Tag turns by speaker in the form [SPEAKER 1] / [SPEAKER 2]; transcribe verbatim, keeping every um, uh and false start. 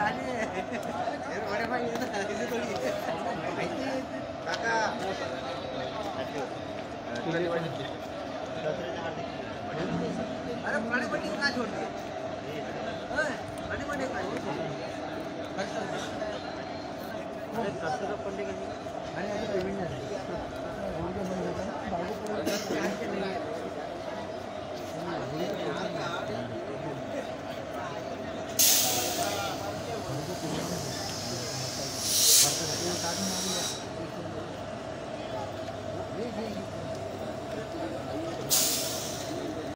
[SPEAKER 1] बड़े भाई है ना इसे थोड़ी काका अरे बड़े बड़े कहाँ छोड़ दिए बड़े बड़े कहाँ छोड़ दिए